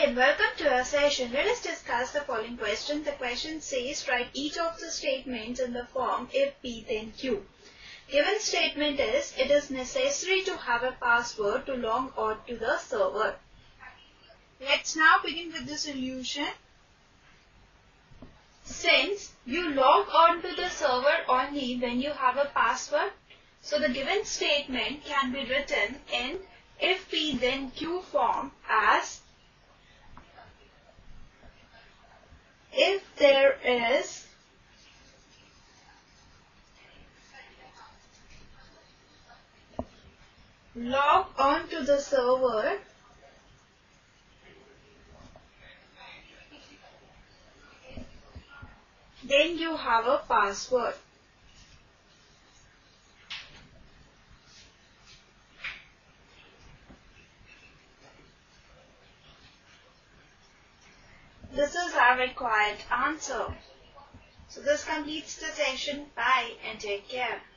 and welcome to our session. Let us discuss the following question. The question says, write each of the statements in the form if P then Q. Given statement is, it is necessary to have a password to log on to the server. Let's now begin with the solution. Since you log on to the server only when you have a password, so the given statement can be written in if P then Q form as if there is log on to the server, then you have a password. This is our required answer. So this completes the session. Bye and take care.